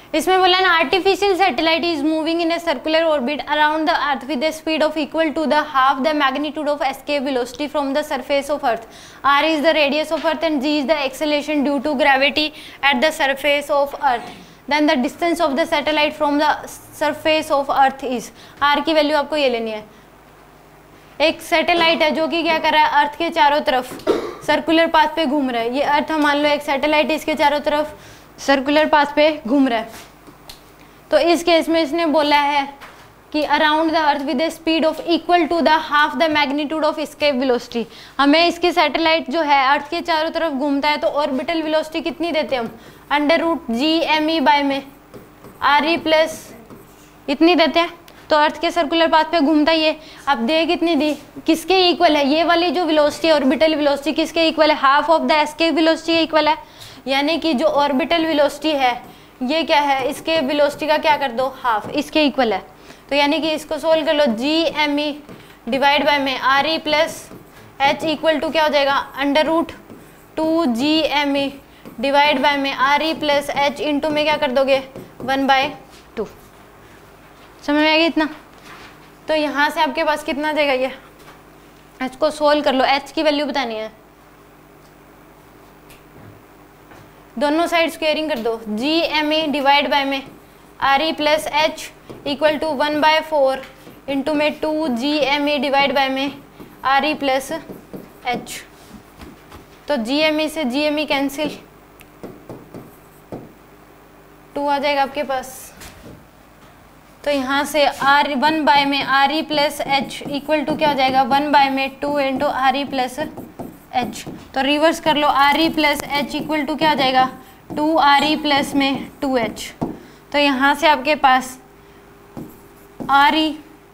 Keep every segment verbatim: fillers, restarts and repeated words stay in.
इसमें बोला ना artificial satellite is moving in a circular orbit around the earth with a speed of equal to the half the magnitude of escape velocity from the surface of earth. R is the radius of earth and G is the acceleration due to gravity at the surface of earth. Then the distance of the satellite from the surface of earth is. R की value आपको ये लेनी है। एक satellite है जो कि क्या कर रहा है, अर्थ के चारों तरफ सर्कुलर पाथ पे घूम रहा है। ये अर्थ मान लो एक सैटेलाइट इसके चारों तरफ सर्कुलर पाथ पे घूम रहा है। तो इस केस में इसने बोला है कि around the earth with a speed of equal to the half the magnitude of escape velocity. हमें इसकी सैटेलाइट जो है अर्थ के चारों तरफ घूमता है तो ऑर्बिटल वेलोसिटी कितनी देते हैं हम, under root G M E by में आर ई प्लस इतनी देते हैं। तो अर्थ के सर्कुलर पाथ पे घूमता ही है। अब दे कितनी दी, किसके इक्वल है, ये वाली जो वेलोसिटी ऑर्बिटल वेलोसिटी किसके इक्वल है, half of the escape velocity के इक्वल है। यानी कि जो ऑर्बिटल वेलोसिटी है ये क्या है, इसके वेलोसिटी का क्या कर दो, हाफ, इसके इक्वल है। तो यानी कि इसको सोल्व कर लो, G M E divide by में R E plus H equal to क्या हो जाएगा, under root two G M E divide by में R E plus H into में क्या कर दोगे, वन बाय टू। समझ में आ गया इतना। तो यहाँ से आपके पास कितना देगा, ये एच को सोल्व कर लो, एच की वैल्यू बतानी है। दोनों साइड स्क्वेयरिंग कर दो, G M E divide by में R E plus H equal to one by four into में two G M E divide by में आर ई प्लस एच। तो जी एम ई से G M E cancel, two आ जाएगा आपके पास। तो यहाँ से आर वन बाय में R E plus H equal to क्या हो जाएगा, वन बाय में two into R E plus H. तो रिवर्स कर लो, R E plus H equal to क्या हो जाएगा, टू आर ई प्लस में टू एच। तो यहाँ से आपके पास R E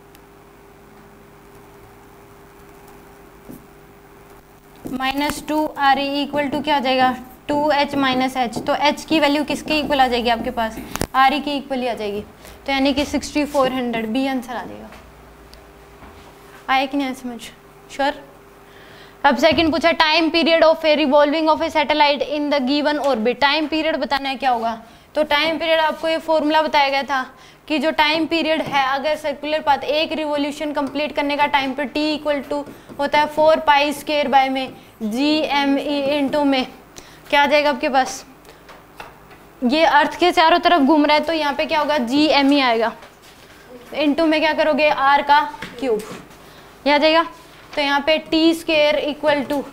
minus two R E equal to क्या हो जाएगा, टू एच माइनस एच। तो एच की वैल्यू किसके इक्वल आ जाएगी आपके पास, आर ई की इक्वल ही आ जाएगी। तो यानी कि sixty four hundred be answer आ जाएगा। आए कि नहीं आए समझ, श्योर। अब सेकंड पूछा, time period of a revolving of a satellite in the given orbit. Time period बताना है क्या होगा। तो टाइम पीरियड आपको ये फॉर्मूला बताया गया था कि जो टाइम पीरियड है, अगर सर्कुलर पाथ एक रिवॉल्यूशन कंप्लीट करने का टाइम पर टी इक्वल टू होता है फोर पाई स्क्वायर बाय में जी एम ई इंटू में क्या आ जाएगा आपके पास, ये अर्थ के चारों तरफ घूम रहा है तो यहाँ पे क्या होगा, जी एम ई आएगा, इंटू में क्या करोगे, आर का क्यूब, ये आ जाएगा। तो यहाँ पे टी स्क्वायर इक्वल टू,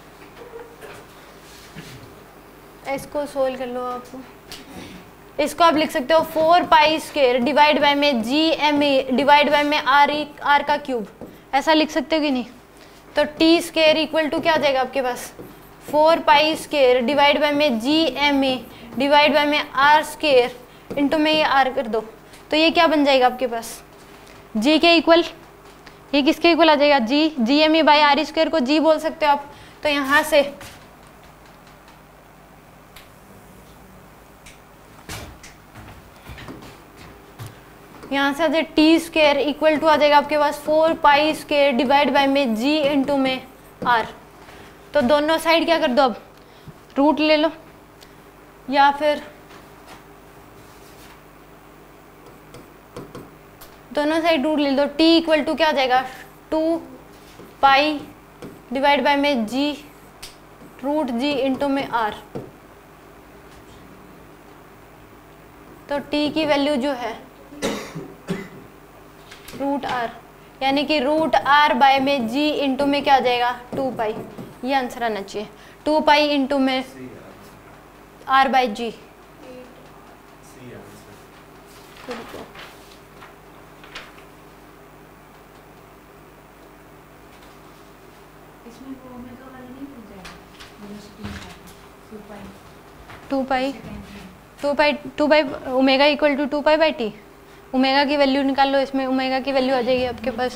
इसको सोल्व कर लो आप, इसको आप लिख सकते हो four pi square divide by में G M E divide by में आर ई आर का क्यूब, ऐसा लिख सकते हो कि नहीं। तो टी स्क्वायर इक्वल टू क्या आ जाएगा आपके पास, four pi square divide by में G M E divide by में आर स्क्वायर इंटू में ये आर कर दो। तो ये क्या बन जाएगा आपके पास, जी के इक्वल, ये किसके इक्वल आ जाएगा, G G M E by R square को जी बोल सकते हो आप। तो यहाँ से यहाँ से आ जाए टी स्क्वायर इक्वल टू आ जाएगा आपके पास four pi square divide by में जी इंटू में आर। तो दोनों साइड क्या कर दो, अब रूट ले लो या फिर दोनों साइड रूट ले लो। t इक्वल टू क्या आ जाएगा, टू पाई डिवाइड बाय में g रूट जी इंटू में r। तो t की वैल्यू जो है रूट r, यानी कि रूट r बाय में g इंटू में क्या आ जाएगा, टू पाई। ये आंसर आना चाहिए, टू पाई इंटू में r by g. Two pi two pi two pi omega equal to two pi by t. Omega की वैल्यू निकाल लो, इसमें ओमेगा की वैल्यू आ जाएगी आपके पास।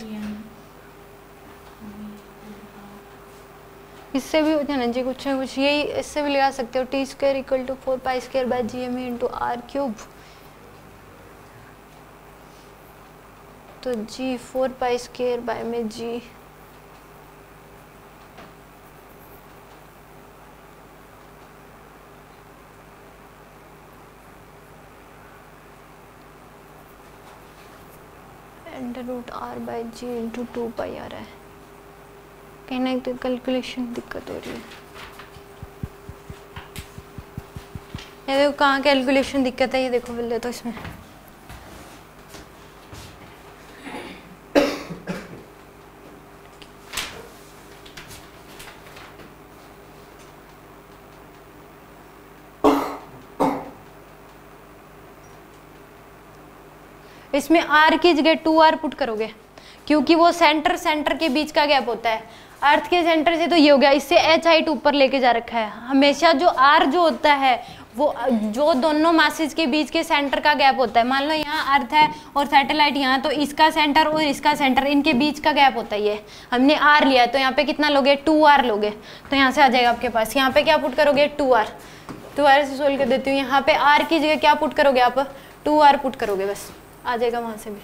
इससे भी हो जाना चाहिए कुछ ना कुछ, यही इससे भी लगा सकते हो, t square equal to four pi square by g m into r cube. तो g four pi square by में g under root r by g into two pi आ रहा है, कहीं ना तो कैलकुलेशन दिक्कत हो रही है। ये देखो कहाँ कैलकुलेशन दिक्कत है, ये देखो पहले तो इसमें इसमें r की जगह टू आर पुट करोगे, क्योंकि वो सेंटर सेंटर के बीच का गैप होता है। अर्थ के सेंटर से तो ये हो गया, इससे एच हाइट ऊपर लेके जा रखा है। हमेशा जो r जो होता है वो जो दोनों मासेज के बीच के सेंटर का गैप होता है। मान लो यहाँ अर्थ है और सैटेलाइट यहाँ, तो इसका सेंटर और इसका सेंटर, इनके बीच का गैप होता है ये। हमने आर लिया है तो यहाँ पे कितना लोगे, टू आर लोगे, तो यहाँ से आ जाएगा आपके पास। यहाँ पे क्या पुट करोगे, टू आर। टू आर से सोल्व कर देती हूँ। यहाँ पे आर की जगह क्या पुट करोगे आप, टू आर पुट करोगे, बस आ जाएगा वहां से भी।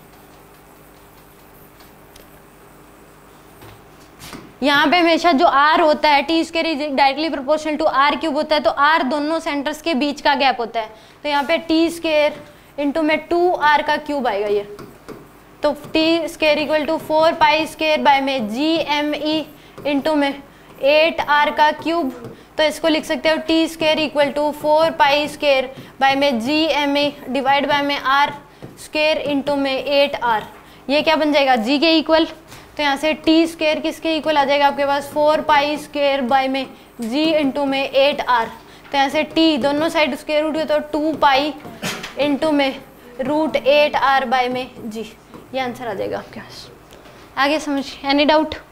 यहाँ पे हमेशा जो r होता है t square is directly proportional to r cube होता है, तो r दोनों सेंटर्स के बीच का गैप होता है। तो यहाँ पे टी स्क्वायर इंटू में टू आर का क्यूब आएगा ये, तो t square equal to four pi square by में जी एम ई इंटू में एट आर का क्यूब। तो इसको लिख सकते हो t square equal to four pi square by में G M E divide by में आर स्क्वायर इंटू में एट आर। ये क्या बन जाएगा, जी के इक्वल। तो यहाँ से टी स्क्वायर किसके इक्वल आ जाएगा आपके पास, फोर पाई स्क्वायर बाय में जी इंटू में एट आर। तो यहाँ से टी दोनों साइड स्क्वायर रूट तो टू पाई इंटू में रूट एट आर बाय में जी। ये आंसर आ जाएगा आपके पास। आगे समझ, एनी डाउट?